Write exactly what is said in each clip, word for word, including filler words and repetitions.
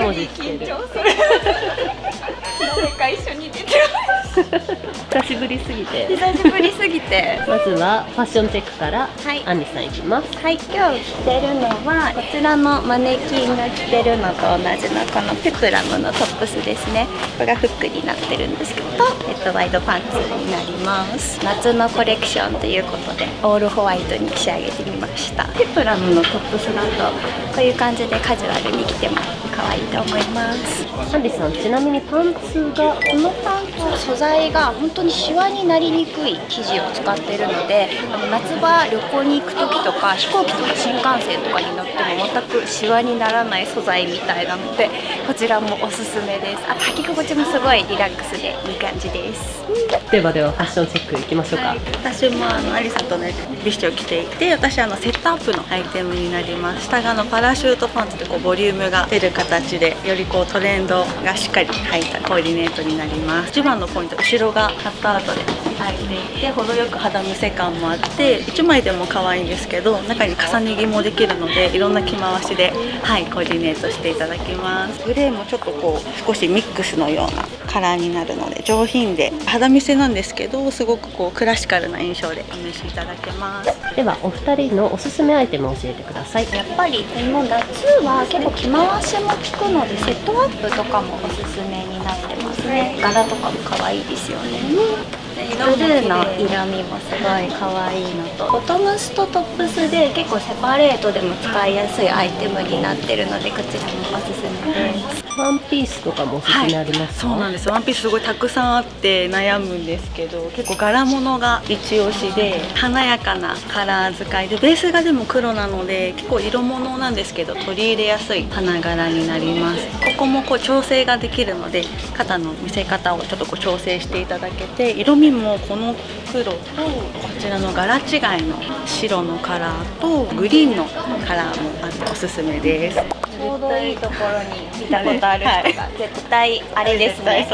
文字つける。 誰か一緒に出て久しぶりすぎて。 久しぶりすぎて。 まずはファッションチェックから、 はい、 アンリさんいきます。 はい、今日着てるのはこちらのマネキンが着てるのと同じのこのペプラムのトップスですね。これがフックになってるんですけど、えっと、ワイドパンツになります。夏のコレクションということでオールホワイトに仕上げてみました。ペプラムのトップスだとこういう感じでカジュアルに着ても可愛いと思います。 アンリさん、ちなみにパンツがこのパンツ素材が本当にシワになりにくい生地を使っているので、あの夏場旅行に行く時とか飛行機とか新幹線とかに乗っても全くシワにならない素材みたいなので、こちらもおすすめです。あと履き心地もすごいリラックスでいい感じです。 ではではファッションチェックいきましょうか。はい、 私もあのアリさんとねビスチを着ていて、私あのセットアップのアイテムになります。下があのパラシュートパンツでこうボリュームが出る形で、よりこうトレンドがしっかり入ったコーディネートになります。一番のポイント、後ろがカットアウトで入っていて、程よく肌見せ感もあって、いちまいでも可愛いんですけど、中に重ね着もできるので、いろんな着回しで、はい、コーディネートしていただきます。グレーもちょっとこう少しミックスのようなカラーになるので上品で、肌見せなんですけどすごくこうクラシカルな印象でお召しいただけます。 ではお二人のおすすめアイテムを教えてください。 やっぱりこの夏は結構着回しも効くので、セットアップとかもおすすめになってますね。柄とかも可愛いですよね。ブルーの色味もすごい可愛いのと、ボトムスとトップスで結構セパレートでも使いやすいアイテムになってるので、こちらもおすすめです。 ワンピースとかもおすすめありますか？ はい、そうなんです。ワンピースすごいたくさんあって悩むんですけど、結構柄物が一押しで、華やかなカラー使いで、ベースがでも黒なので結構色物なんですけど取り入れやすい花柄になります。ここもこう調整ができるので、肩の見せ方をちょっとこう調整していただけて、色味もこの黒とこちらの柄違いの白のカラーとグリーンのカラーもあっておすすめです。 ちょうどいいところに見たことある人が絶対あれですね。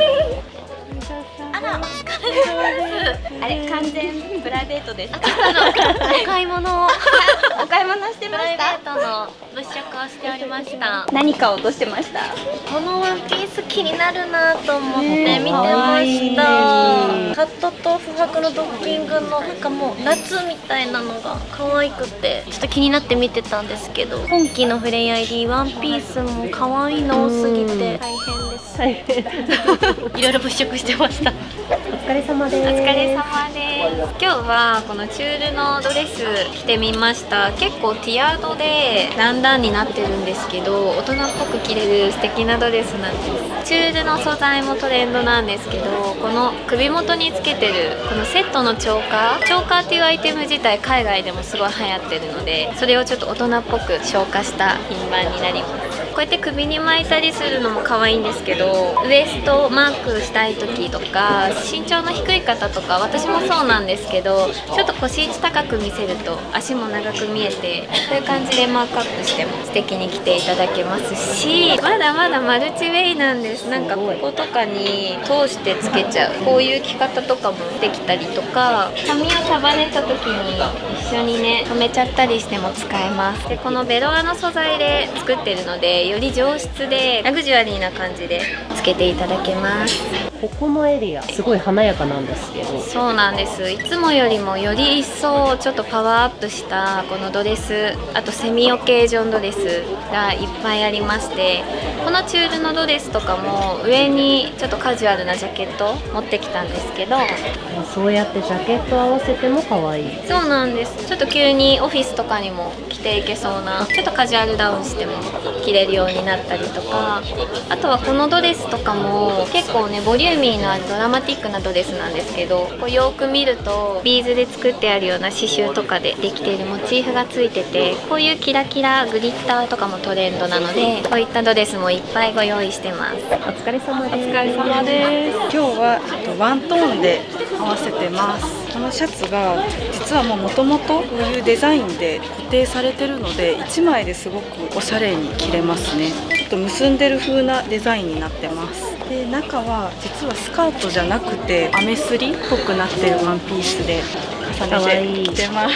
あら、お疲れ様です。あれ、完全プライベートです。 お買い物をお買い物してました。 プライベートの物色をしておりました。 何か落としてました。 このワンピース気になるなと思って見てました。カットと不白のドッキングのなんかもう夏みたいなのが可愛くてちょっと気になって見てたんですけど、今期のフレイ アイディー ワンピースも可愛いの多すぎて大変です。 大変いろいろ物色してました。 お疲れ様です。 お疲れ様です。今日はこのチュールのドレス着てみました。結構ティアードでランダンになってるんですけど、大人っぽく着れる素敵なドレスなんです。チュールの素材もトレンドなんですけど、この首元につけてるこのセットのチョーカーチョーカーっていうアイテム自体海外でもすごい流行ってるので、それをちょっと大人っぽく昇華した品番になります。こうやって首に巻いたりするのも可愛いんですけど、ウエストマークしたい時とか身長の低い方とか、私もそうなんですけど、ちょっと腰位置高く見せると足も長く見えて、こういう感じでマークアップしても素敵に着ていただけますし、まだまだマルチウェイなんです。なんかこことかに通してつけちゃう、こういう着方とかもできたりとか、髪を束ねた時に一緒にね留めちゃったりしても使えます。でこのベロアの素材で作ってるので、より上質でラグジュアリーな感じでつけていただけます。 ここのエリアすごい華やかなんですけど、 そうなんです。いつもよりもより一層ちょっとパワーアップしたこのドレス、あとセミオケージョンドレスがいっぱいありまして、このチュールのドレスとかも上にちょっとカジュアルなジャケット持ってきたんですけど、 そうやってジャケット合わせても可愛い。 そうなんです。ちょっと急にオフィスとかにも着ていけそうな、ちょっとカジュアルダウンしても着れるようになったりとか、あとはこのドレスとかも結構ねボリューミーなドラマティックなドレスなんですけど、こうよく見るとビーズで作ってあるような刺繍とかでできているモチーフがついてて、こういうキラキラグリッターとかもトレンドなので、こういったドレスもいっぱいご用意してます。 お疲れ様です。 お疲れ様です。 今日はちょっとワントーンで合わせてます。このシャツが実はもともとこういうデザインで固定されてるので、いちまいですごくおしゃれに着れますね。ちょっと結んでる風なデザインになってます。で中は実はスカートじゃなくてアメスリっぽくなってるワンピースで重ねて着てます。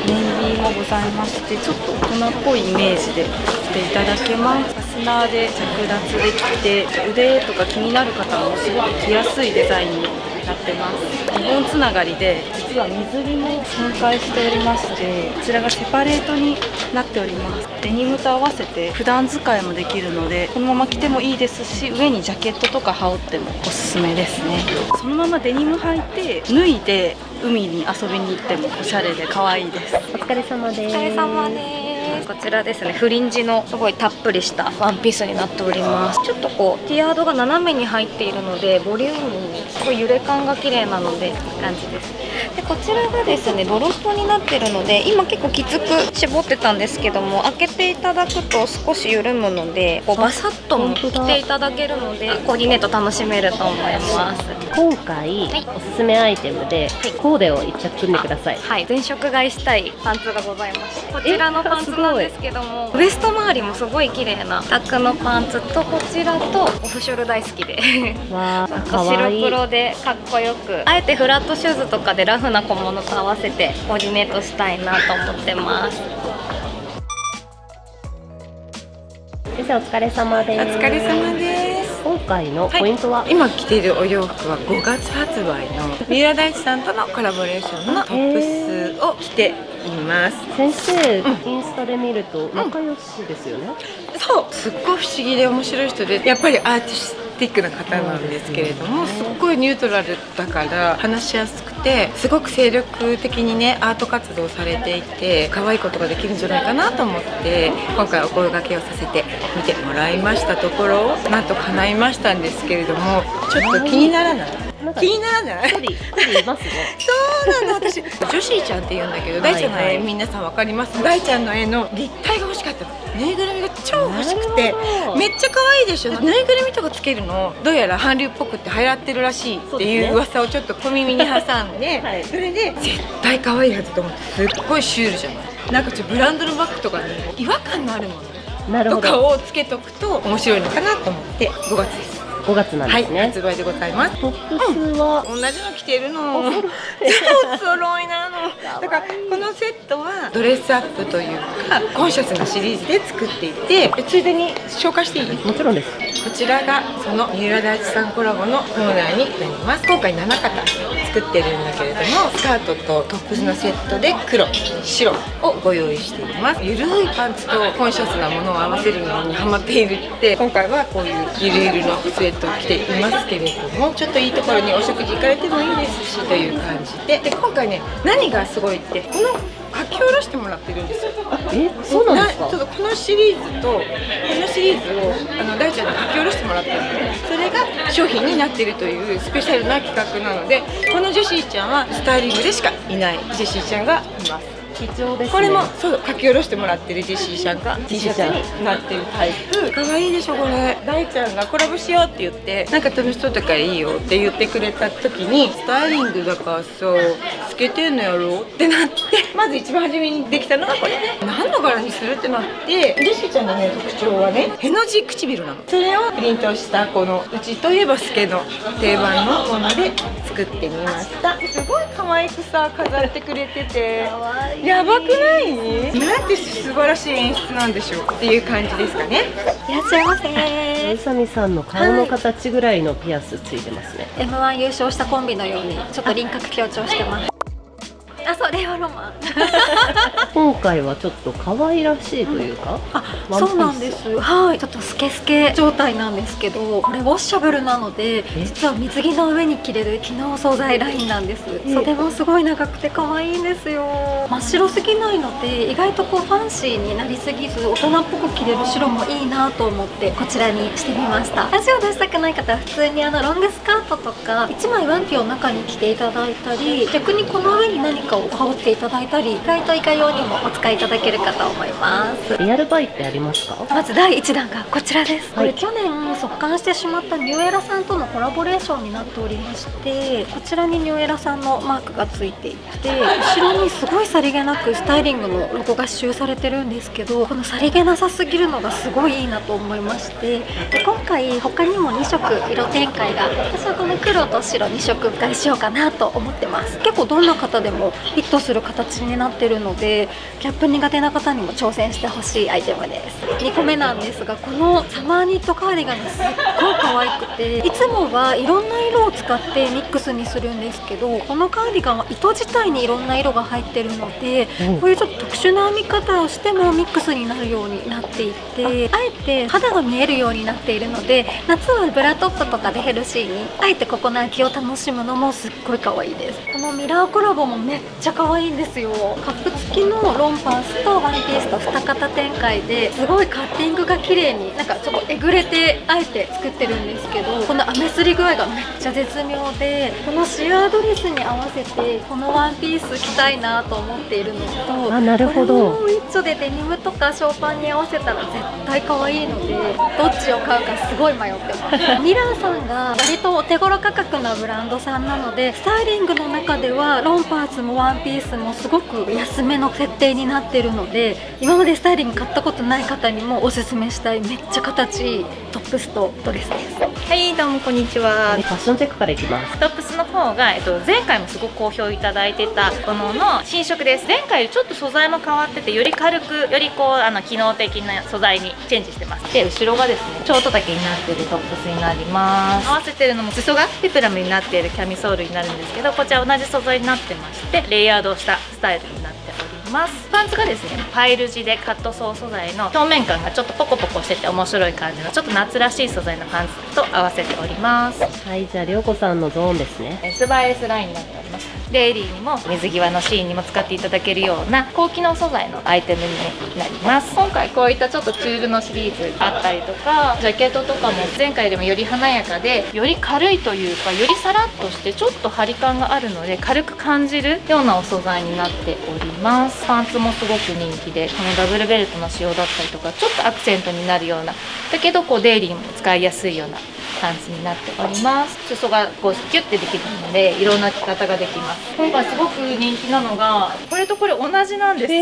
ネイビーもございまして、ちょっと大人っぽいイメージで着ていただけます。ファスナーで着脱できて、腕とか気になる方もすごく着やすいデザインになってます。リボンつながりで実は水着も展開しておりまして、こちらがセパレートになっております。デニムと合わせて普段使いもできるので、このまま着てもいいですし、上にジャケットとか羽織ってもおすすめですね。そのままデニム履いて脱いで海に遊びに行ってもおしゃれで可愛いです。 お疲れ様です。 お疲れ様です。こちらですね、フリンジのすごいたっぷりしたワンピースになっております。ちょっとこうティアードが斜めに入っているのでボリューミーにすごい揺れ感が綺麗なのでいい感じです。でこちらがですねドロストになってるので、今結構きつく絞ってたんですけども、開けていただくと少し緩むので、こうバサッとも着ていただけるのでコーディネート楽しめると思います。 今回、はい、おすすめアイテムで、はい、コーデを一着組んでください。 はい、全色買いしたいパンツがございまして、こちらのパンツなんですけども、ウエスト周りもすごい綺麗なタックのパンツと、こちらとオフショル大好きでわーかわいい。 白黒でかっこよく、あえてフラットシューズとかでラフな小物と合わせてコーディネートしたいなと思ってます。 先生お疲れ様です。 お疲れ様です。 今回のポイントは、はい、 今着ているお洋服はごがつ発売の三浦大知さんとのコラボレーションのトップスを着ています。 先生、うん、インスタで見ると仲良しですよね。 うん、そう、すっごい不思議で面白い人で、やっぱりアーティスティックな方なんですけれども、すっごいニュートラルだから話しやすくて、すごく精力的にねアート活動されていて、可愛いことができるんじゃないかなと思って今回お声掛けをさせてみてもらいましたところ、なんと叶いましたんですけれども、ちょっと気にならない？気にならない？ 一人一人いますね。 そうなの、私ジョシーちゃんって言うんだけど、大ちゃんの絵皆さんわかります？大ちゃんの絵の立体が欲しかったの。ぬいぐるみが超欲しくて、めっちゃ可愛いでしょ。ぬいぐるみとかつけるのどうやら韓流っぽくって流行ってるらしいっていう噂をちょっと小耳に挟んで、はい、それで絶対可愛いはずと思って、すっごいシュールじゃない。なんかちょっとブランドのバッグとかに違和感のあるものとかをつけとくと面白いのかなと思ってごがつです。 ごがつなんですね。 はい、発売でございます。 トップスは、 うん、同じの着てるの。お揃いなの。だからこのセットはドレスアップというかコンシャスなシリーズで作っていて、ついでに紹介していい？ もちろんです。 こちらがその三浦大知さんコラボのコーナーになります。今回ななかた作ってるんだけれども、スカートとトップスのセットで黒、白をご用意しています。ゆるいパンツとコンシャスなものを合わせるのにハマっているって、今回はこういうゆるゆるのスウェットを着ていますけれども、ちょっといいところにお食事行かれてもいいですしという感じで、で今回ね何がすごいって、この書き下ろしてもらってるんですよ。 え、そうなんですか？ ちょっとこのシリーズとこのシリーズをあの大ちゃんに書き下ろしてもらってるので、それが商品になっているというスペシャルな企画なので、このジェシーちゃんはスタイリングでしかいないジェシーちゃんがいます。 貴重ですね。 これもそう書き下ろしてもらってるジェシーちゃんが T シャツになってるタイプ。可愛いでしょこれ。大ちゃんがコラボしようって言って、なんか楽しそうだからいいよって言ってくれた時に、スタイリングだからさつけてんのやろってなって、まず一番初めにできたのがこれ。何の柄にするってなって、ジェシーちゃんのね特徴はね、への字唇なの。それをプリントしたこのうちといえばスケの定番のもので作ってみました。すごい可愛くさ飾ってくれてて、やばくない？なんて素晴らしい演出なんでしょうっていう感じですかね。 いらっしゃいませ。 宇佐美さんの顔の形ぐらいのピアスついてますね。 エムワン 優勝したコンビのようにちょっと輪郭強調してます。あ、そう、令和ロマン。 今回はちょっと可愛らしいというか、 あ、そうなんです。はい、ちょっとスケスケ状態なんですけど、これウォッシャブルなので、実は水着の上に着れる機能素材ラインなんです。袖もすごい長くて可愛いんですよ。真っ白すぎないので、意外とこうファンシーになりすぎず、大人っぽく着れる白もいいなと思ってこちらにしてみました。足を出したくない方は普通にあのロングスカートとかいちまいワンピを中に着ていただいたり、逆にこの上に何かを羽織っていただいたり、意外といかようにもお使いいただけるかと思います。 リアルバイってありますか？ まずだいいちだんがこちらです。 はい、 これ去年速乾してしまったニューエラさんとのコラボレーションになっておりまして、こちらにニューエラさんのマークがついていて、後ろにすごいさりげなくスタイリングのロゴが刺繍されてるんですけど、このさりげなさすぎるのがすごいいいなと思いまして、で今回他にもにしょく色展開が、私はこの黒と白にしょく買いしようかなと思ってます。結構どんな方でもフィットする形になってるので、ギャップ苦手な方にも挑戦してほしいアイテムです。にこめなんですが、このサマーニットカーディガンがすっごい可愛くて、いつもはいろんな色を使ってミックスにするんですけど、このカーディガンは糸自体にいろんな色が入ってるので、こういうちょっと特殊な編み方をしてもミックスになるようになっていて、あえて肌が見えるようになっているので、夏はブラトップとかでヘルシーにあえてここの秋を楽しむのもすっごい可愛いです。このミラーコラボもめっちゃ可愛いんですよ。カップ付きのロンパースとワンピースと二型展開で、すごいカッティングが綺麗になんかちょっとえぐれてあえて作ってるんですけど、このアメすり具合がめっちゃ絶妙で、このシアードレスに合わせてこのワンピース着たいなと思っているのと、 あ、なるほど。 これもウィッチョでデニムとかショーパンに合わせたら絶対可愛いので、どっちを買うかすごい迷ってますミラーさんが割とお手頃価格なブランドさんなので、スタイリングの中ではロンパーツもワンピースもすごく安めの設定になってるので、今までスタイリング買ったことない方にもおすすめしたい、めっちゃ形いいトップスとドレスです。 はい、どうもこんにちは。 ファッションチェックからいきます。 トップスの方が、えっと、前回もすごく好評いただいてたものの新色です。前回よりちょっと素材も変わってて、より軽く、よりこうあの機能的な素材にチェンジしてます。で、後ろがですね、ショート丈になっているトップスになります。合わせてるのも裾がペプラムになっているキャミソールになるんですけど、こちら同じ素材になってまして、レイヤードしたスタイルになっております。パンツがですね、パイル地でカットソー素材の表面感がちょっとポコポコしてて面白い感じのちょっと夏らしい素材のパンツと合わせております。 はい、じゃありょうこさんのゾーンですね。 エスバイエスラインになっております。デイリーにも水際のシーンにも使っていただけるような高機能素材のアイテムになります。今回こういったちょっとチュールのシリーズあったりとか、ジャケットとかも前回よりもより華やかで、より軽いというか、よりさらっとしてちょっと張り感があるので軽く感じるようなお素材になっております。パンツもすごく人気で、このダブルベルトの仕様だったりとか、ちょっとアクセントになるような、だけどこうデイリーにも使いやすいようなパンツになっております。裾がこうキュッてできるのでいろんな着方ができます。今回すごく人気なのがこれとこれ同じなんです。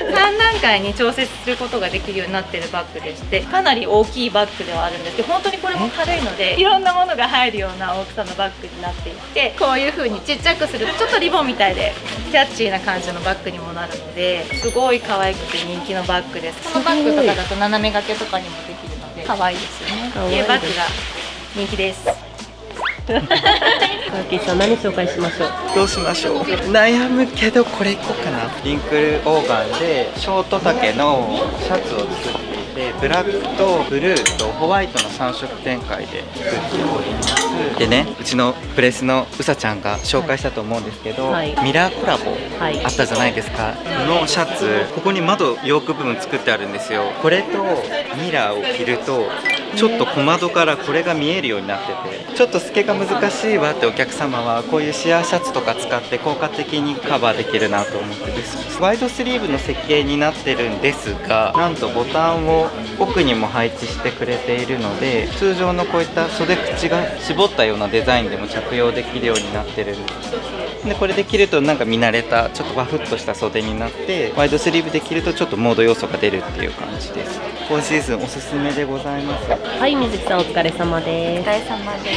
さん段階に調節することができるようになっているバッグでして、かなり大きいバッグではあるんですけど、本当にこれも軽いのでいろんなものが入るような大きさのバッグになっていて、こういう風にちっちゃくするとちょっとリボンみたいでキャッチーな感じのバッグにもなるので、すごい可愛くて人気のバッグです。このバッグとかだと斜め掛けとかにもできるので可愛いですよね。こういうバッグが人気です。 カーキーさん、何紹介しましょう。 どうしましょう。悩むけどこれいこうかな。リンクルオーガンでショート丈のシャツを作っていて、ブラックとブルーとホワイトのさん色展開で作っております。でね、うちのプレスのうさちゃんが紹介したと思うんですけど、はい、ミラーコラボあったじゃないですか。このシャツ、ここに窓ヨーク部分作ってあるんですよ。これとミラーを着るとちょっと小窓からこれが見えるようになってて、ちょっと透けが難しいわってお客様はこういうシアーシャツとか使って効果的にカバーできるなと思ってです。ワイドスリーブの設計になってるんですが、なんとボタンを奥にも配置してくれているので、通常のこういった袖口が絞ったようなデザインでも着用できるようになってるんです。でこれで着るとなんか見慣れたちょっとワフッとした袖になって、ワイドスリーブで着るとちょっとモード要素が出るっていう感じです。今シーズンおすすめでございます。 はい、水木さんお疲れ様です。 お疲れ様です。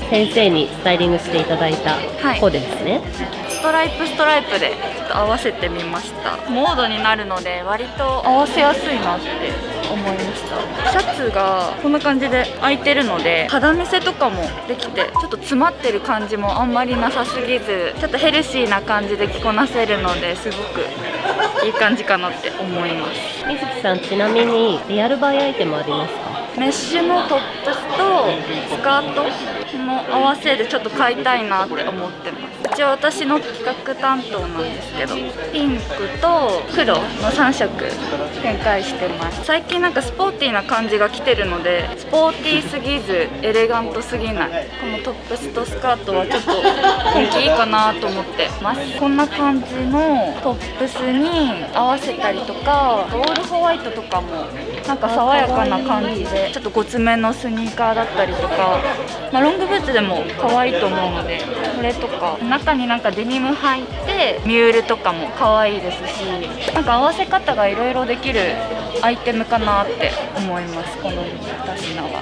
先生にスタイリングしていただいたコーデですね。 ストライプストライプでちょっと合わせてみました。モードになるので割と合わせやすいなって思いました。シャツがこんな感じで開いてるので肌見せとかもできて、ちょっと詰まってる感じもあんまりなさすぎず、ちょっとヘルシーな感じで着こなせるので、すごくいい感じかなって思います。 水木さん、ちなみにリアルバイアイテムありますか？ メッシュのトップスとスカートの合わせでちょっと買いたいなって思ってます。一応私の企画担当なんですけど、ピンクと黒のさん色展開してます。最近なんかスポーティーな感じが来てるので、スポーティーすぎずエレガントすぎない、このトップスとスカートはちょっと人気いいかなと思ってます。こんな感じのトップスに合わせたりとか、オールホワイトとかもなんか爽やかな感じで、ちょっとごつめのスニーカーだったりとか、まあ、ロングブーツでも可愛いと思うので、これとか中になんかデニム入ってミュールとかも可愛いですし、なんか合わせ方がいろいろできるアイテムかなって思います、このに品は。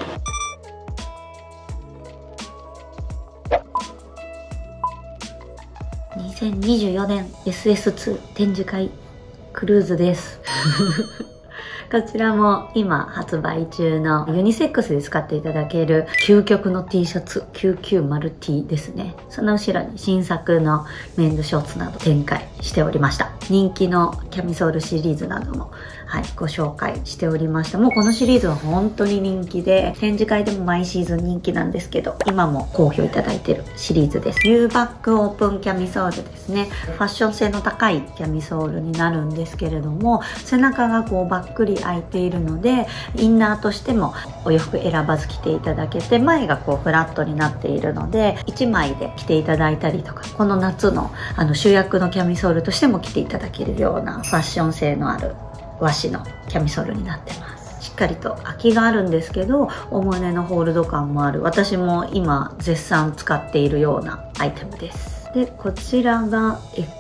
にせんにじゅうよねん エスエスツー 展示会クルーズですこちらも今発売中のユニセックスで使っていただける究極の T シャツ きゅうきゅうまるティー ですね。その後ろに新作のメンズショーツなど展開しておりました。人気のキャミソールシリーズなども、はい、ご紹介しておりました。もうこのシリーズは本当に人気で、展示会でも毎シーズン人気なんですけど、今も好評いただいているシリーズです。U バックオープンキャミソールですね。ファッション性の高いキャミソールになるんですけれども、背中がこうバックリ開いているので、インナーとしてもお洋服選ばず着ていただけて、前がこうフラットになっているのでいちまいで着ていただいたりとか、この夏のあの主役のキャミソールとしても着ていただけるようなファッション性のある和紙のキャミソールになってます。しっかりと空きがあるんですけど、お胸のホールド感もある、私も今絶賛使っているようなアイテムです。でこちらが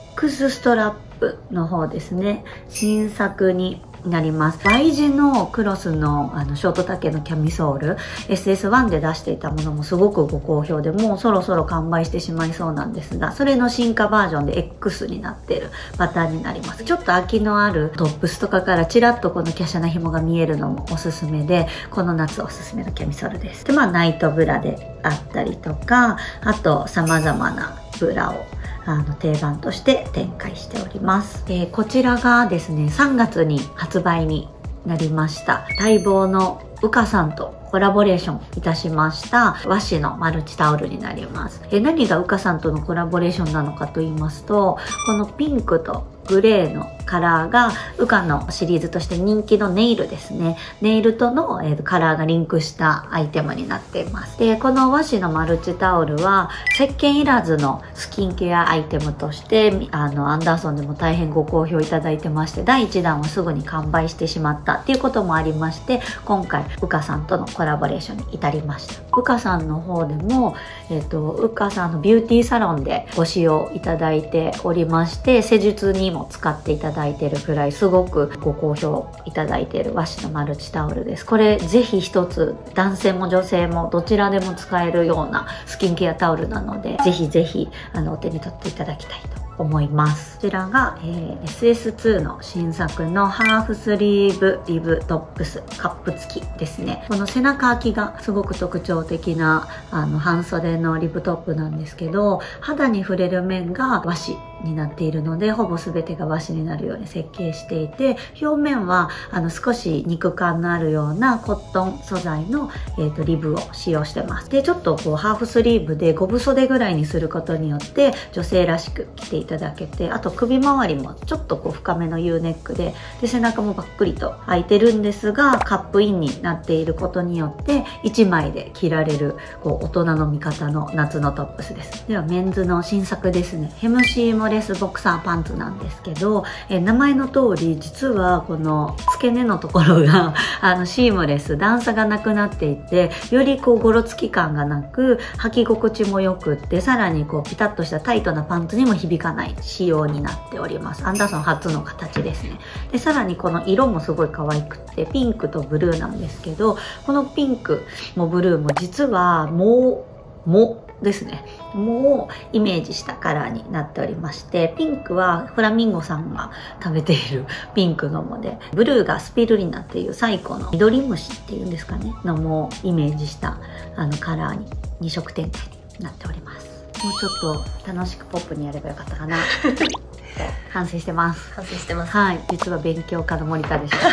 X ストラップの方ですね。新作になります。Y 字のクロスのあのショート丈のキャミソール エスエスワン で出していたものもすごくご好評で、もうそろそろ完売してしまいそうなんですが、それの進化バージョンで X になっているパターンになります。ちょっと空きのあるトップスとかからちらっとこの華奢な紐が見えるのもおすすめで、この夏おすすめのキャミソールです。でまあナイトブラであったりとか、あと様々なブラをあの定番として展開しております。でこちらがですね、さんがつに発売になりました待望のうかさんとコラボレーションいたしました和紙のマルチタオルになります。え何がうかさんとのコラボレーションなのかと言いますと、このピンクとグレーのカラーがウカのシリーズとして人気のネイルですね。ネイルとの、えー、カラーがリンクしたアイテムになっています。でこの和紙のマルチタオルは石鹸いらずのスキンケアアイテムとしてあのアンダーソンでも大変ご好評いただいてまして、だいいちだんはすぐに完売してしまったっていうこともありまして、今回うかさんとのコラボレーションに至りました。うかさんの方でも、えっと、うかさんのビューティーサロンでご使用いただいておりまして、施術にも使っていただいているくらいすごくご好評いただいている和紙のマルチタオルです。これぜひ一つ男性も女性もどちらでも使えるようなスキンケアタオルなので、ぜひぜひあのお手に取っていただきたいと思います。こちらが、えー、エスエスツー の新作のハーフスリーブリブトップスカップ付きですね。この背中開きがすごく特徴的なあの半袖のリブトップなんですけど、肌に触れる面が和紙になっているので、ほぼ全てが和紙になるように設計していて、表面はあの少し肉感のあるようなコットン素材の、えー、とリブを使用してます。でちょっとこうハーフスリーブで五分袖ぐらいにすることによって女性らしく着ていただけて、あと首周りもちょっとこう深めの U ネックで、で背中もバックリと開いてるんですが、カップインになっていることによっていちまいで着られるこう大人の味方の夏のトップスです。ではメンズの新作ですね。ヘムシーモレスボクサーパンツなんですけど、え名前の通り実はこの付け根のところがあのシームレス、段差がなくなっていて、よりこうゴロつき感がなく履き心地もよくって、さらにこうピタッとしたタイトなパンツにも響かない仕様になっております。アンダーソン初の形ですね。でさらにこの色もすごい可愛くってピンクとブルーなんですけど、このピンクもブルーも実はもうもですね、もうイメージしたカラーになっておりまして、ピンクはフラミンゴさんが食べているピンクのもで、ブルーがスピルリナっていう最古の緑虫っていうんですかねのもうイメージしたあのカラーにに色展開になっております。もうちょっと楽しくポップにやればよかったかな反省してます。 反省してます。 はい、実は勉強家の森田でした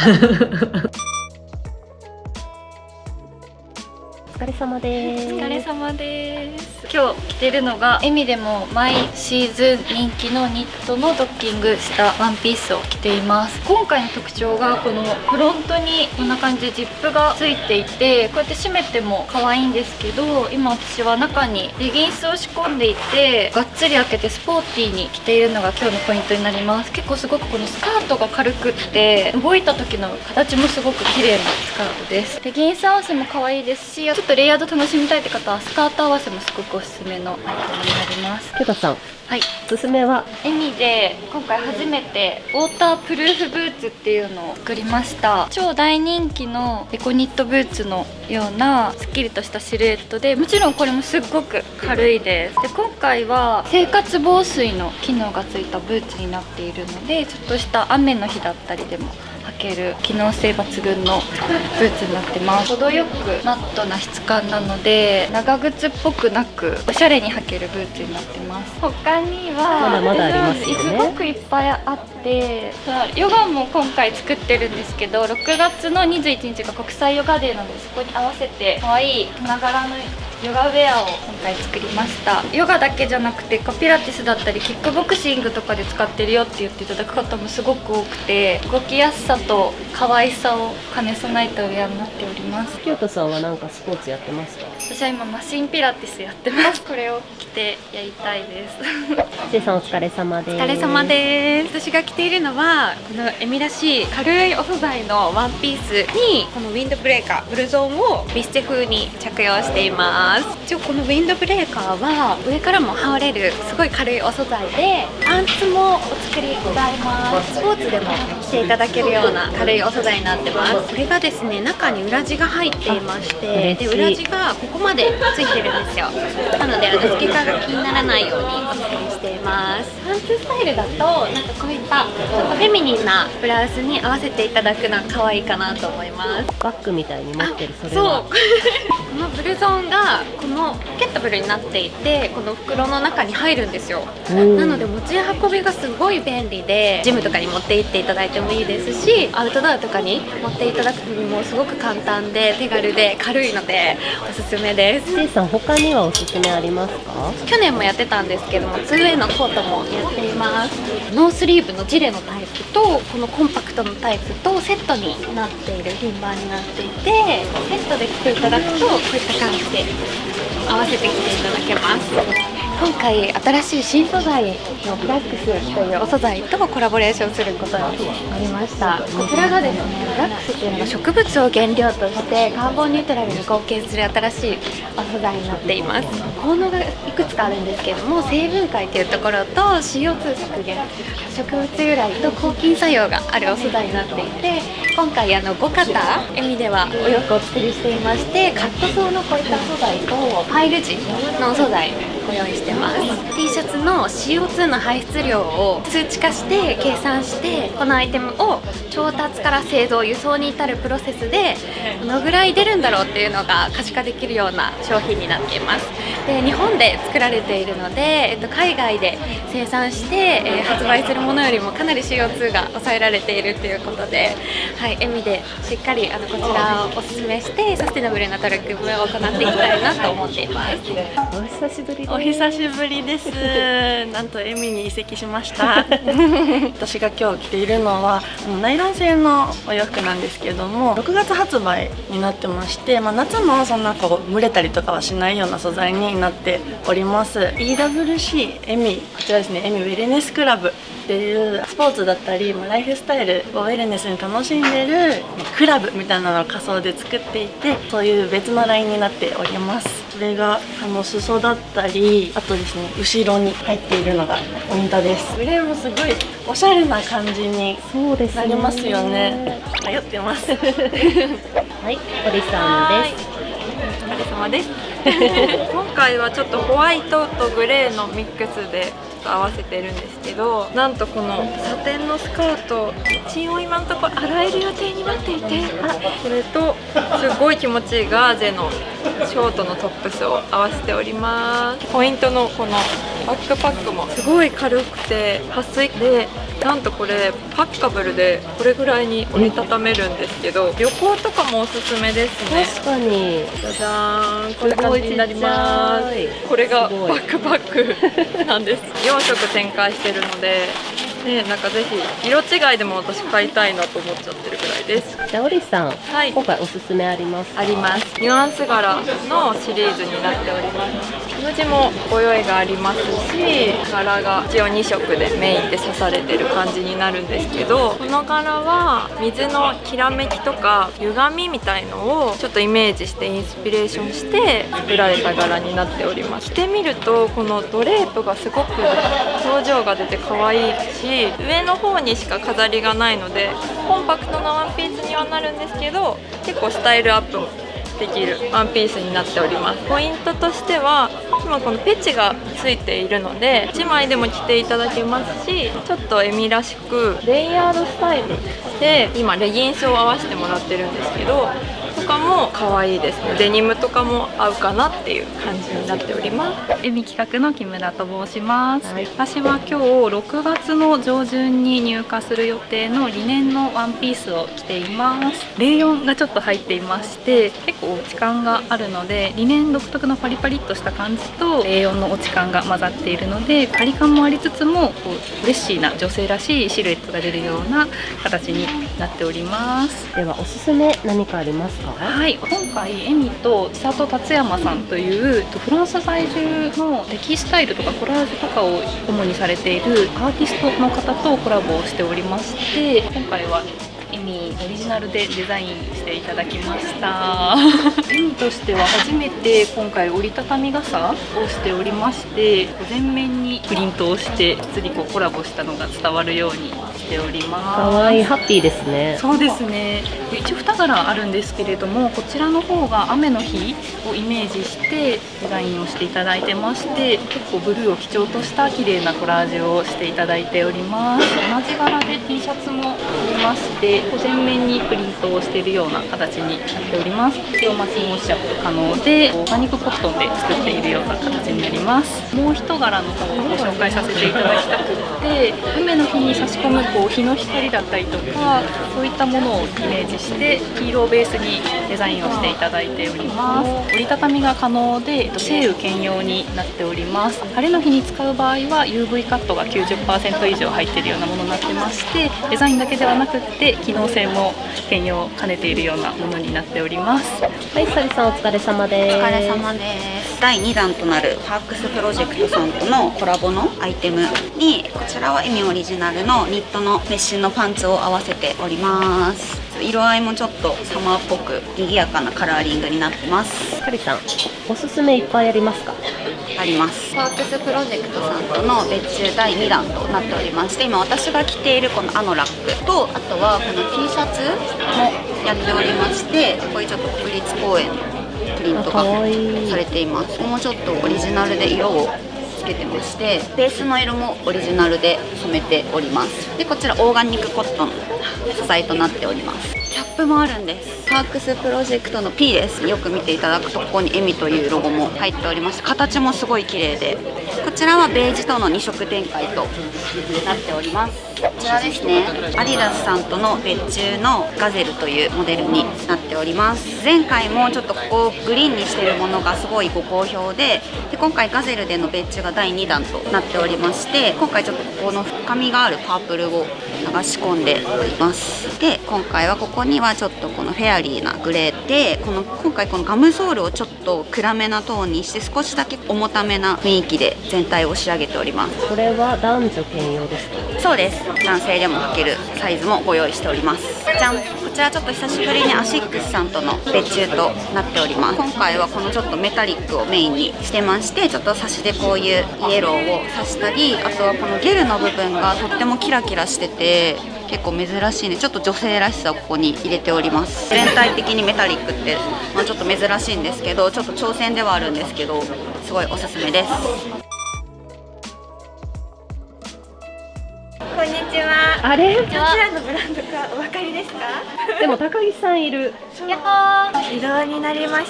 お疲れ様です。 お疲れ様です。今日着てるのがエミでも毎シーズン人気のニットのドッキングしたワンピースを着ています。今回の特徴がこのフロントにこんな感じでジップがついていて、こうやって締めても可愛いんですけど、今私は中にレギンスを仕込んでいてがっつり開けてスポーティーに着ているのが今日のポイントになります。結構すごくこのスカートが軽くって動いた時の形もすごく綺麗なスカートです。レギンス合わせも可愛いですし、ちょっとレイヤード楽しみたいって方はスカート合わせもすごくおすすめのアイテムになります。 ケタさん、 はい、 おすすめはエミで今回初めてウォータープルーフブーツっていうのを作りました。超大人気のエコニットブーツのようなすっきりとしたシルエットで、もちろんこれもすっごく軽いです。で今回は生活防水の機能がついたブーツになっているので、ちょっとした雨の日だったりでも履ける機能性抜群のブーツになってます。程よくマットな質感なので長靴っぽくなくおしゃれに履けるブーツになってます。他にはまだまだありますよね。 すごくいっぱいあって、ヨガも今回作ってるんですけど、ろくがつのにじゅういちにちが国際ヨガデーなので、そこに合わせて可愛い花柄のヨガウェアを今回作りました。ヨガだけじゃなくてピラティスだったりキックボクシングとかで使ってるよって言っていただく方もすごく多くて、動きやすさと可愛さを兼ね備えたウェアになっております。 清田さんは何かスポーツやってますか？ 私は今マシンピラティスやってます。これを着てやりたいです。 せいさんお疲れ様です。 お疲れ様です。私が着ているのはこのエミらしい軽いお素材のワンピースにこのウィンドブレーカーブルゾンをビステ風に着用しています。一応このウィンドブレーカーは上からも羽織れるすごい軽いお素材で、パンツもお作りございます。スポーツでも着ていただけるような軽いお素材になってます。これがですね、中に裏地が入っていまして、で裏地がここまでついてるんですよ。なのであの透け感が気にならないようにお作りしています。パンツスタイルだとなんかこういったちょっとフェミニンなブラウスに合わせていただくのは可愛いかなと思います。 バッグみたいに持ってる、それはそうこのブルゾンがこのポケットブルになっていて、この袋の中に入るんですよ。なので持ち運びがすごい便利で、ジムとかに持って行っていただいてもいいですし、アウトドアとかに持っていただくのにもすごく簡単で手軽で軽いのでおすすめです。 せいさん他にはおすすめありますか？ 去年もやってたんですけども、ツーウェイのコートもやっています。ノースリーブのジレのタイプとこのコンパクトのタイプとセットになっている品番になっていて、セットで着ていただくとこういった感じで合わせて着ていただけます。今回新しい新素材のブラックスというお素材とコラボレーションすることになりました。こちらがですね、ブラックスというのが植物を原料としてカーボンニュートラルに貢献する新しいお素材になっています。効能がいくつかあるんですけれども、成分解というところと シーオーツー 削減、植物由来と抗菌作用があるお素材になっていて、今回あのご型エミではお洋服をお作りしていまして、カットソーのこういった素材とファイル地のお素材をご用意してます。 T シャツの シーオーツー の排出量を数値化して計算して、このアイテムを調達から製造輸送に至るプロセスでどのぐらい出るんだろうっていうのが可視化できるような商品になっています。で日本で作られているので、えっと、海外で生産して、えー、発売するものよりもかなり シーオーツー が抑えられているということで、はい、エミでしっかりあのこちらをおすすめしてサステナブルな取り組みを行っていきたいなと思っています。 お久しぶりです。 お久しぶりです。なんとエミに移籍しました。私が今日着ているのはナイロン製のお洋服なんですけども、ろくがつ発売になってまして、まあ、夏もそんなこう蒸れたりとかはしないような素材になっております。 イーダブリューシー エミ、こちらですね、エミウェルネスクラブっていうスポーツだったりライフスタイルをウェルネスに楽しんでるクラブみたいなのを仮想で作っていて、そういう別のラインになっております。それがあの裾だったり、あとですね後ろに入っているのがポイントです。腕もすごいおしゃれな感じになりますよね。迷ってます。はい、 堀さんです。 お疲れ様です。今回はちょっとホワイトとグレーのミックスで合わせてるんですけど、なんとこのサテンのスカート、一応今のところ洗える予定になっていて、あこれとすごい気持ちいいガーゼのショートのトップスを合わせております。ポイントのこのバックパックもすごい軽くて撥水で、なんとこれパッカブルでこれぐらいに折りたためるんですけど、旅行とかもおすすめですね。 確かに。 じゃじゃーん、こんな感じになります。これがバックパックなんです。よん色展開してるので、ね、なんかぜひ色違いでも私買いたいなと思っちゃってるくらいです。 じゃあオリさん、 はい、 今回おすすめあります？ あります。ニュアンス柄のシリーズになっております。無地もご用意がありますし、柄が一応に色でメインで刺されてる感じになるんですけど、この柄は水のきらめきとか歪みみたいのをちょっとイメージしてインスピレーションして作られた柄になっております。着てみるとこのドレープがすごく表情が出て可愛いし、上の方にしか飾りがないのでコンパクトなワンピースにはなるんですけど、結構スタイルアップもできるワンピースになっております。ポイントとしては今このペチがついているのでいちまいでも着ていただけますし、ちょっとエミらしくレイヤードスタイルで今レギンスを合わせてもらってるんですけど、とかも可愛いですね。デニムとかも合うかなっていう感じになっております。エミ企画の木村と申します、はい、私は今日ろくがつの上旬に入荷する予定のリネンのワンピースを着ています。レーヨンがちょっと入っていまして、結構落ち感があるのでリネン独特のパリパリっとした感じとレーヨンの落ち感が混ざっているので、パリ感もありつつもこうフレッシーな女性らしいシルエットが出るような形になっております。 ではおすすめ何かありますか？ はい、今回エミと千里達山さんというフランス在住のテキスタイルとかコラージュとかを主にされているアーティストの方とコラボをしておりまして、今回はエミオリジナルでデザインしていただきましたエミとしては初めて今回折りたたみ傘をしておりまして、全面にプリントをして実にこうコラボしたのが伝わるようにしております。 かわいい、ハッピーですね。 そうですね。一応に柄あるんですけれども、こちらの方が雨の日をイメージしてデザインをしていただいてまして、結構ブルーを基調とした綺麗なコラージュをしていただいております。同じ柄で T シャツもありまして、全面にプリントをしているような形になっております。黒マスモッシャップ可能でオーガニックコットンで作っているような形になります。もう一柄の方をご紹介させていただきたくって、雨の日に差し込むこう日の光だったりとか、そういったものをイメージして黄色をベースにデザインをしていただいております。折りたたみが可能で晴雨兼用になっております。晴れの日に使う場合は ユーブイ カットが きゅうじゅっパーセント 以上入っているようなものになってまして、デザインだけではなくって機能性も兼用を兼ねているようなものになっております。 はい、サリさんお疲れ様です。 お疲れ様です。だいにだんとなるパークスプロジェクトさんとのコラボのアイテムに、こちらはエミオリジナルのニットのメッシュのパンツを合わせております。色合いもちょっとサマーっぽく賑やかなカラーリングになってます。 サリさんおすすめいっぱいありますか？ あります。パークスプロジェクトさんとの別注だいにだんとなっておりまして、今私が着ているこのアノラックと、あとはこの T シャツもやっておりまして、こういうちょっと国立公園のプリントがされています。もうちょっとオリジナルで色をつけてまして、ベースの色もオリジナルで染めております。でこちらオーガニックコットンの素材となっております。キャップもあるんです。パークスプロジェクトの P です。よく見ていただくとここにエミというロゴも入っておりまして、形もすごい綺麗で、こちらはベージュとのに色展開となっております。こちらですね、アディダスさんとの別注のガゼルというモデルになっております。前回もちょっとここをグリーンにしているものがすごいご好評で、で今回ガゼルでの別注がだいにだんとなっておりまして、今回ちょっとここの深みがあるパープルを流し込んでおります。で今回はここにはちょっとこのフェアリーなグレーで、この今回このガムソールをちょっと暗めなトーンにして、少しだけ重ためな雰囲気で全体を仕上げております。 これは男女兼用ですか？ そうです。男性でも履けるサイズもご用意しております。じゃん、こちらちょっと久しぶりにアシックスさんとの別注となっております。今回はこのちょっとメタリックをメインにしてまして、ちょっとサシでこういうイエローを刺したり、あとはこのゲルの部分がとってもキラキラしてて結構珍しいね。ちょっと女性らしさをここに入れております。全体的にメタリックって、まあ、ちょっと珍しいんですけど、ちょっと挑戦ではあるんですけど、すごいおすすめです。 こんにちは。 あれ？ どちらのブランドかお分かりですか？ でも高木さんいる。 やっほー。移動になりました。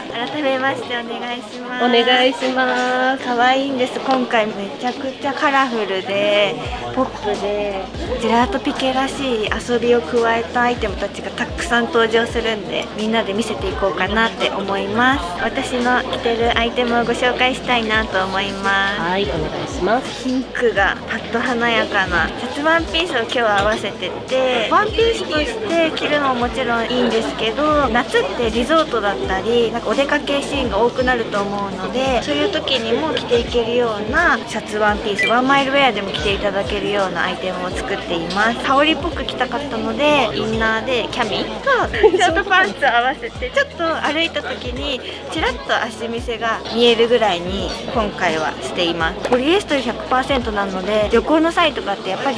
改めましてお願いします。 お願いします。 可愛いんです。今回めちゃくちゃカラフルでポップでジェラートピケらしい遊びを加えたアイテムたちがたくさん登場するんで、みんなで見せていこうかなって思います。私の着てるアイテムをご紹介したいなと思います。 はい、お願いします。 ピンクがパッと華やかなシャツワンピースを今日は合わせてて、ワンピースとして着るのももちろんいいんですけど、夏ってリゾートだったりなんかお出かけシーンが多くなると思うので、そういう時にも着ていけるようなシャツワンピース、ワンマイルウェアでも着ていただけるようなアイテムを作っています。羽織っぽく着たかったので、インナーでキャミとショートパンツを合わせて、ちょっと歩いた時にちらっと足見せが見えるぐらいに今回はしています。ポリエステル ひゃくパーセント なので、旅行の際とかってやっぱりシワとか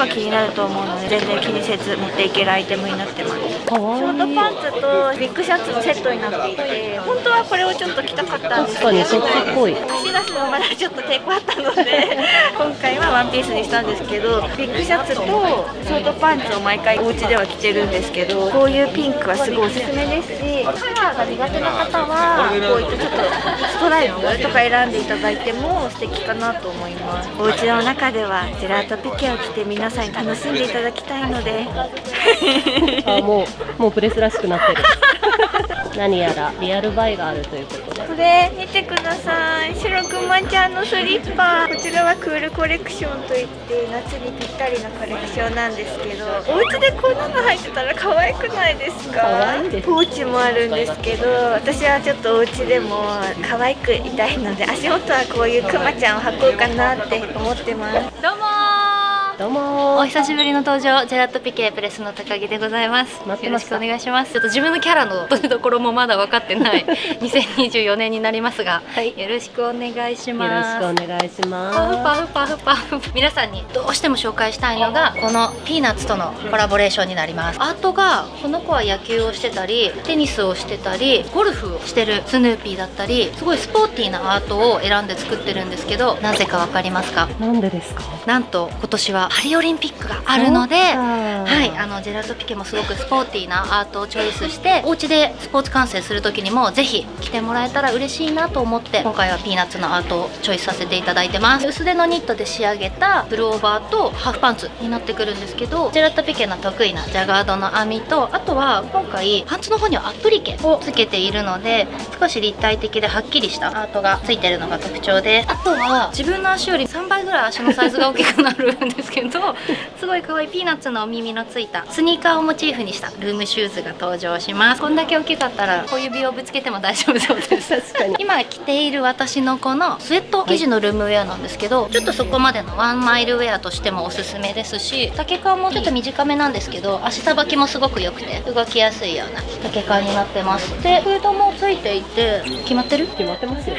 気になると思うので全然気にせず持っていけるアイテムになってます。 かわいい。 ショートパンツとビッグシャツのセットになっていて、本当はこれをちょっと着たかったんですけど、 確かにそっちっぽい。 足出すのまだちょっと抵抗あったので今回はワンピースにしたんですけど、ビッグシャツとショートパンツを毎回お家では着てるんですけど、こういうピンクはすごいおすすめですし、カラーが苦手な方はこういったちょっとストライプとか選んでいただいても素敵かなと思います。お家の中ではジェラートピケを着て皆さんに楽しんでいただきたいのであ、もうもうプレスらしくなってる何やらリアルバイがあるということで、 これ見てください。白くまちゃんのスリッパ、こちらはクールコレクションといって夏にぴったりのコレクションなんですけど、お家でこんなの入ってたら可愛くないですか？ 可愛いです。 ポーチもあるんですけど、私はちょっとお家でも可愛くいたいので足元はこういうくまちゃんを履こうかなって思ってます。 どうもーどうもー。 お久しぶりの登場、ジェラートピケプレスの高木でございます。 待ってました。 よろしくお願いします。ちょっと自分のキャラのどういうところもまだ分かってないにせんにじゅうよねんになりますが、はい、よろしくお願いします。 よろしくお願いします。 パフパフパフパフ。皆さんにどうしても紹介したいのがこのピーナッツとのコラボレーションになります。アートがこの子は野球をしてたりテニスをしてたりゴルフをしてるスヌーピーだったり、すごいスポーティーなアートを選んで作ってるんですけど、なぜかわかりますか？ なんでですか？ なんと今年はパリオリンピックがあるので、はい、あのジェラートピケもすごくスポーティーなアートをチョイスして、お家でスポーツ観戦する時にもぜひ着てもらえたら嬉しいなと思って今回はピーナッツのアートをチョイスさせていただいてます。薄手のニットで仕上げたプルオーバーとハーフパンツになってくるんですけど、ジェラートピケの得意なジャガードの編みと、あとは今回パンツの方にはアップリケをつけているので少し立体的ではっきりしたアートがついてるのが特徴です。あとは自分の足よりさんばいぐらい足のサイズが大きくなるんですけどすごい可愛いピーナッツのお耳のついたスニーカーをモチーフにしたルームシューズが登場します。こんだけ大きかったら小指をぶつけても大丈夫そうです確かに。今着ている私のこのスウェット生地のルームウェアなんですけど、ちょっとそこまでのワンマイルウェアとしてもおすすめですし、丈感もちょっと短めなんですけど足さばきもすごく良くて動きやすいような丈感になってます。でフードもついていて、決まってる？ 決まってますよ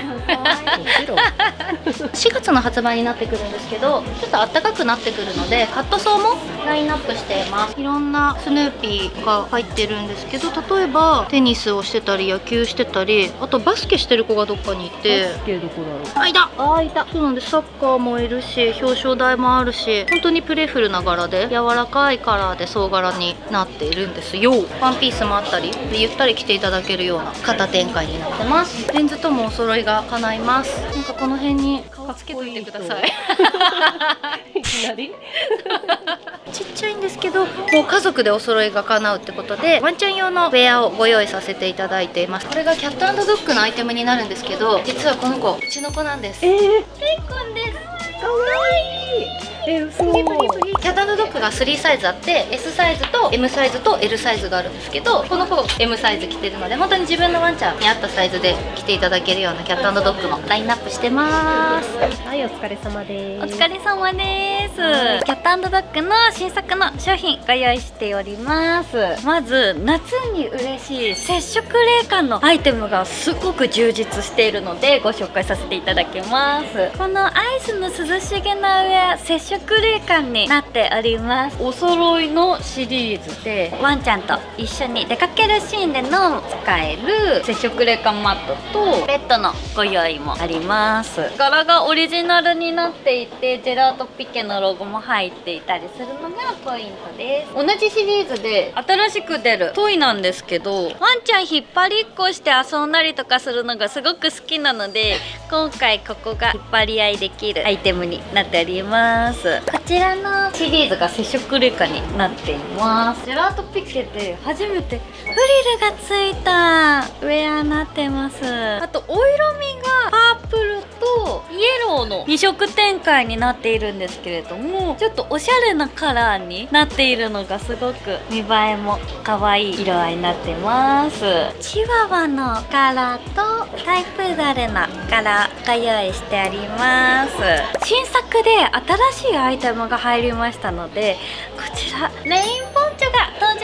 しがつの発売になってくるんですけど、ちょっと暖かくなってくるのでカットソーもラインナップしています。いろんなスヌーピーが入ってるんですけど、例えばテニスをしてたり野球してたり、あとバスケしてる子がどっかにいて、 バスケどこだろう。 あ、いたあ、いた。 そうなんです。サッカーもいるし表彰台もあるし、本当にプレフルな柄で柔らかいカラーで総柄になっているんですよ。ワンピースもあったりでゆったり着ていただけるような型展開になってます。レンズともお揃いが叶います。なんかこの辺に顔つけといてくださいいきなりちっちゃいんですけど、もう家族でお揃いが叶うってことでワンちゃん用のウェアをご用意させていただいています。これがキャット&ドッグのアイテムになるんですけど、実はこの子うちの子なんです。 えー、 レイくんです。かわいい。 え、嘘。 キャット&ドッグがスリーサイズあって エス サイズと エム サイズと エル サイズがあるんですけど、この子 エム サイズ着てるので本当に自分のワンちゃんに合ったサイズで着ていただけるようなキャット&ドッグもラインナップしてます。 はい、お疲れ様です。 お疲れ様です。キャット&ドッグの新作の商品ご用意しております。まず夏に嬉しい接触冷感のアイテムがすごく充実しているのでご紹介させていただきます。このアイスの涼しげなウェア、接触冷感になっております。お揃いのシリーズでワンちゃんと一緒に出かけるシーンでの使える接触冷感マットとベッドのご用意もあります。柄がオリジナルになっていてジェラートピケのロゴも入っていたりするのがポイントです。同じシリーズで新しく出るトイなんですけど、ワンちゃん引っ張りっこして遊んだりとかするのがすごく好きなので、今回ここが引っ張り合いできるアイテムになっております。こちらのシリーズが接触冷感になっています。ジェラートピケで初めてフリルがついたウェアになってます。あとお色味がパープルとイエローのに色展開になっているんですけれども、ちょっとおしゃれなカラーになっているのがすごく見栄えも可愛い色合いになってます。チワワの柄とタイプダルの柄ご用意してあります。新作で新しいアイテムが入りましたので、こちらレインポンチョが登場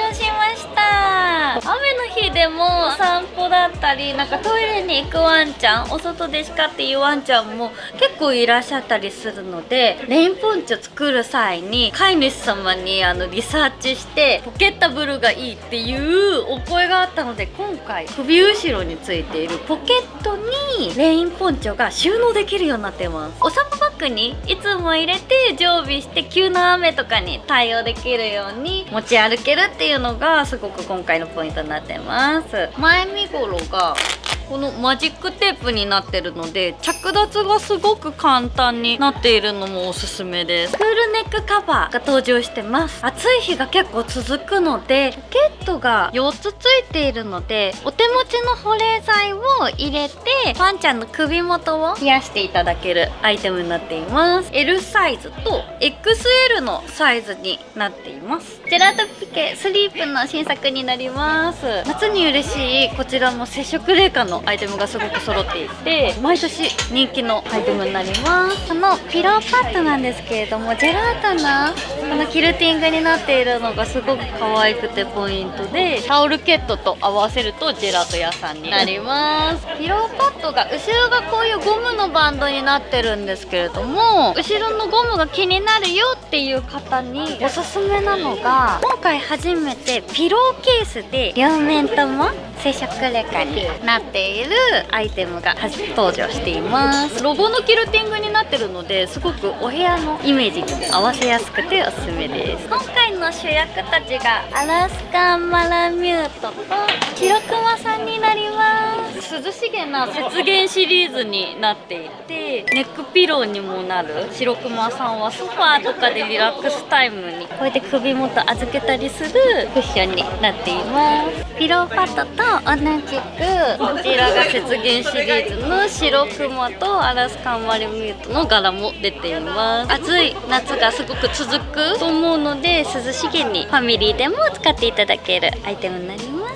了しました。雨の日でも散歩だったり、なんかトイレに行くワンちゃん、お外でしかっていうワンちゃんも結構いらっしゃったりするので、レインポンチョ作る際に飼い主様にあのリサーチしてポケッタブルがいいっていうお声があったので、今回首後ろについているポケットにレインポンチョが収納できるようになってます。お散歩バッグにいつも入れて常備して、急な雨とかに対応できるように持ち歩けるっていうのがすごく今回のポイントになってます。前身頃がこのマジックテープになってるので、着脱がすごく簡単になっているのもおすすめです。クールネックカバーが登場してます。暑い日が結構続くので、ポケットがよっつついているので、お手持ちの保冷剤を入れてワンちゃんの首元を冷やしていただけるアイテムになっています。 エル サイズと エックスエル のサイズになっています。ジェラートピケスリープの新作になります。夏に嬉しいこちらも接触冷感のアイテムがすごく揃っていて、毎年人気のアイテムになります。このピローパッドなんですけれども、ジェラートなこのキルティングになっているのがすごく可愛くてポイントで、タオルケットと合わせるとジェラート屋さんになります。ピローパッドが後ろがこういうゴムのバンドになってるんですけれども、後ろのゴムが気になるよっていう方におすすめなのが、今回初めてピローケースで両面とも接触冷感になっているアイテムが初登場しています。ロゴのキルティングになってるので、すごくお部屋のイメージに合わせやすくておすすめです。今回の主役たちがアラスカンマラミュートとシロクマさんになります。涼しげな雪原シリーズになっていて、ネックピローにもなるシロクマさんはソファーとかでリラックスタイムにこうやって首元預けたりするクッションになっています。ピローパッドと同じくこちらが雪原シリーズのシロクマとアラスカンマラミュートの柄も出ています。暑い夏がすごく続くと思うので、涼しげにファミリーでも使っていただけるアイテムになります。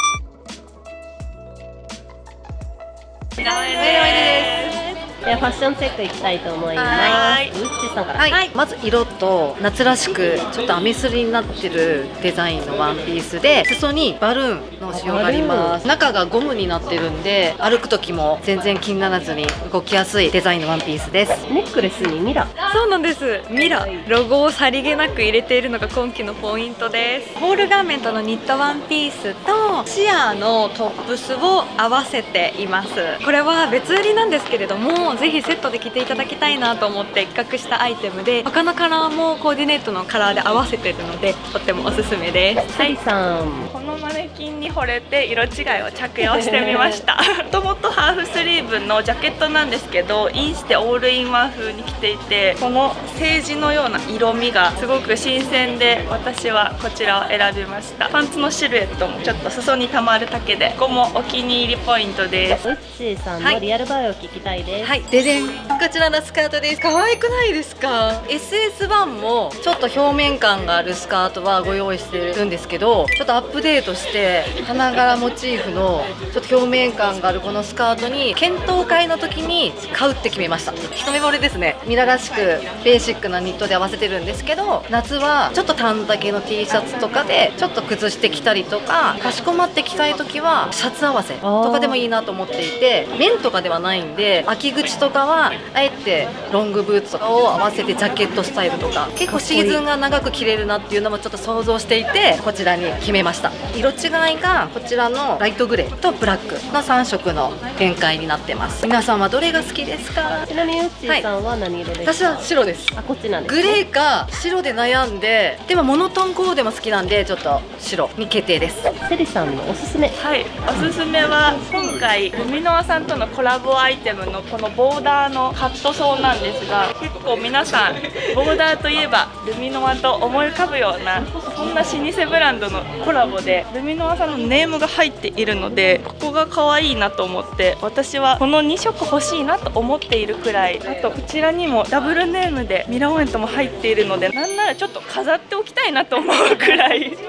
ではファッションチェックいきたいと思います。ウッチーさんから。 はい、はい、まず色と夏らしくちょっとアメスリになってるデザインのワンピースで、裾にバルーンの仕様があります。中がゴムになってるんで、歩く時も全然気にならずに動きやすいデザインのワンピースです。 ネックレスにミラ。 そうなんです。ミラ、ロゴをさりげなく入れているのが今季のポイントです。ホールガーメントのニットワンピースとシアーのトップスを合わせています。これは別売りなんですけれども、ぜひセットで着ていただきたいなと思って企画したアイテムで、他のカラーもコーディネートのカラーで合わせてるので、とってもおすすめです。 はい、さん。 このマネキンに惚れて色違いを着用してみました。もともとハーフスリーブのジャケットなんですけど、インしてオールインワン風に着ていて、このセージのような色味がすごく新鮮で、私はこちらを選びました。パンツのシルエットもちょっと裾にたまるだけで、ここもお気に入りポイントです。 ウッチーさんのリアルバイを聞きたいです。 はい、ででん、こちらのスカートです。可愛くないですか？ エスエスワン もちょっと表面感があるスカートはご用意してるんですけど、ちょっとアップデートして花柄モチーフのちょっと表面感があるこのスカートに検討会の時に買うって決めました。一目惚れですね。ミラらしくベーシックなニットで合わせてるんですけど、夏はちょっと短丈の T シャツとかでちょっと崩してきたりとか、かしこまって着たい時はシャツ合わせとかでもいいなと思っていて、面とかではないんで、秋口とかはあえてロングブーツとかを合わせてジャケットスタイルとか、結構シーズンが長く着れるなっていうのもちょっと想像していて、こちらに決めました。色違いがこちらのライトグレーとブラックのさん色の展開になってます。皆さんはどれが好きですか？ ちなみにウッチーさんは何色ですか？ 私は白です。 あ、こっちなんですグね。 レーか白で悩んで、でもモノトーンコーデも好きなんで、ちょっと白に決定です。 セリさんのおすすめ。 はい、おすすめは今回ルミノアさんとのコラボアイテムのこのボーダーのカットソーなんですが、結構皆さんボーダーといえばルミノアと思い浮かぶような、そんな老舗ブランドのコラボでルミノアさんのネームが入っているので、ここが可愛いなと思って、私はこのに色欲しいなと思っているくらい。あとこちらにもダブルネームでミラーオメントも入っているので、なんならちょっと飾っておきたいなと思うくらい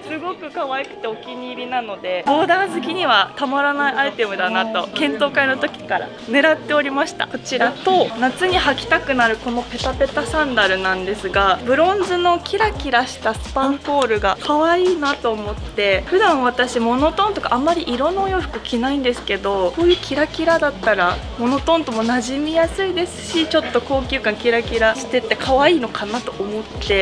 すごく可愛くてお気に入りなので、ボーダー好きにはたまらないアイテムだなと検討会の時から狙っておりました。こちらと、夏に履きたくなるこのペタペタサンダルなんですが、ブロンズのキラキラしたスパンコールが可愛いなと思って、普段私モノトーンとかあんまり色のお洋服着ないんですけど、こういうキラキラだったらモノトーンとも馴染みやすいですし、ちょっと高級感キラキラしてて可愛いのかなと思って、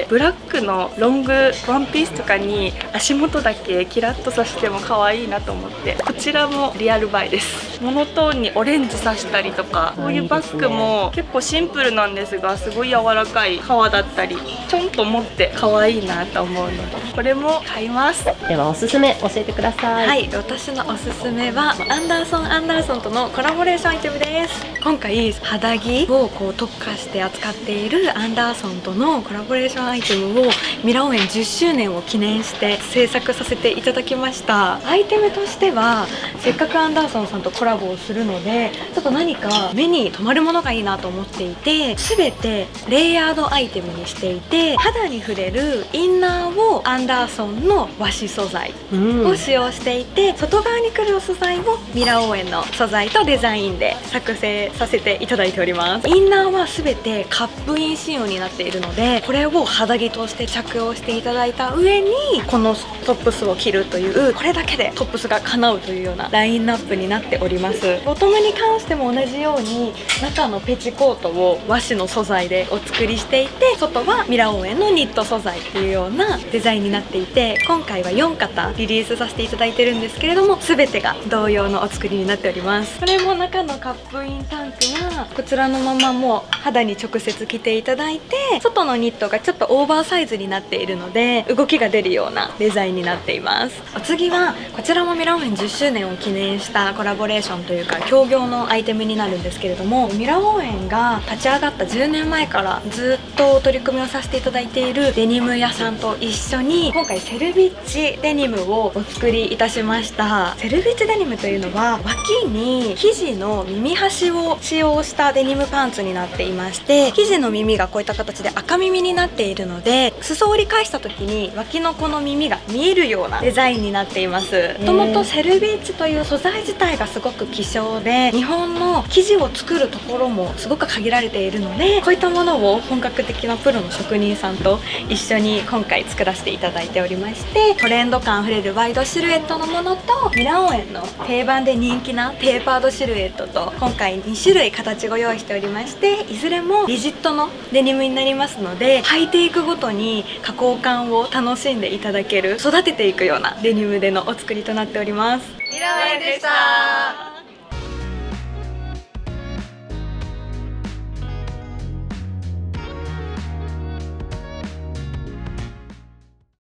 ブラックのロングワンピースとかに足元だけキラッとさしても可愛いなと思って、こちらもリアルバイです。モノトーンにオレンジさしたりとか、こういうバッグも結構シンプルなんですが、すごい柔らかい革だったりちょんと持って可愛いなと思うので、これも買います。 ではおすすめ教えてください。 はい、私のおすすめはアンダーソンアンダーソンとのコラボレーションアイテムです。今回肌着をこう特化して扱っているアンダーソンとのコラボレーションアイテムをミラオ園じゅっしゅうねんを記念して制作させていただきました。アイテムとしてはせっかくアンダーソンさんとコラボをするので、ちょっと何か目に留まるものがいいなと思っていて、全てレイヤードアイテムにしていて、肌に触れるインナーをアンダーソンの和紙素材を使用していて、外側に来る素材をミラオ園の素材とデザインで作成させていただいております。インナーは全てカップイン仕様になっているので、これを肌着として着用していただいた上にこのトップスを着るという、これだけでトップスが叶うというようなラインナップになっております。ボトムに関しても同じように中のペチコートを和紙の素材でお作りしていて、外はミラオ園のニット素材っていうようなデザインになっていて、今回はよん型リリースさせていただいてるんですけれども、全てが同様のお作りになっております。これも中のカップインタンクはこちらのままもう肌に直接着ていただいて、外のニットがちょっとオーバーサイズになっているので動きが出るようなデザインになっています。お次はこちらもミラオ園じゅっしゅうねんを記念したコラボレーションというか協業のアイテムになるんですけれども、ミラオ園が立ち上がったじゅうねんまえからずっと取り組みをさせていただいているデニム屋さんと一緒に今回セルビッチデニムをお作りいたしました。セルビッチデニムというのは脇に生地の耳端を使用したデニムパンツになっていまして、生地の耳がこういった形で赤耳になっているので、裾を折り返した時に脇のこの耳が見えるようなデザインになっています。もともとセルビッチという素材自体がすごく希少で、日本の生地を作るところもすごく限られているので、こういったものを本格的なプロの職人さんと一緒に今回作らせていただいておりまして、トレンド感あふれるワイドシルエットのものとミラオ園の定番で人気なテーパードシルエットと今回にしゅるい形ご用意しておりまして、いずれもリジットのデニムになりますので、履いていくごとに加工感を楽しんでいただける、育てていくようなデニムでのお作りとなっております。ミラオ園でした。